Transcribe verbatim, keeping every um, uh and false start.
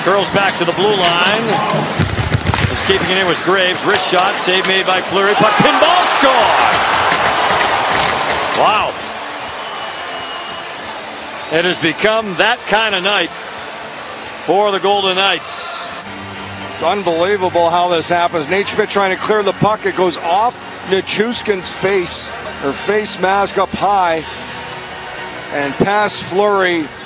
Curls back to the blue line. Is keeping it in was Graves. Wrist shot. Save made by Fleury. Puck pinball score. Wow. It has become that kind of night for the Golden Knights. It's unbelievable how this happens. Nate Schmidt trying to clear the puck. It goes off Nichushkin's face. Her face mask up high. And past Fleury.